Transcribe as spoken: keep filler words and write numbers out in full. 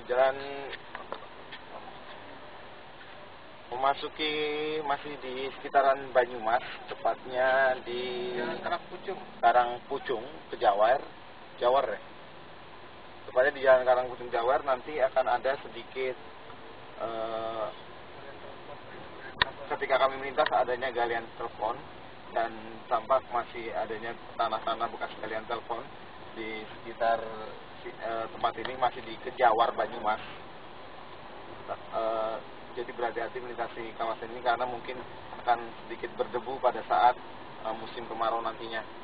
Jalan memasuki masih di sekitaran Banyumas, tepatnya di Jalan Karangpucung. Karangpucung, Kejawar, Jawar ya. Tepatnya di Jalan Karangpucung Jawar nanti akan ada sedikit eh, ketika kami melintas adanya galian telepon dan tampak masih adanya tanah-tanah bekas galian telepon di sekitar eh, tempat ini, masih di Kejawar, Banyumas. Eh, jadi berhati-hati melintasi kawasan ini karena mungkin akan sedikit berdebu pada saat uh, musim kemarau nantinya.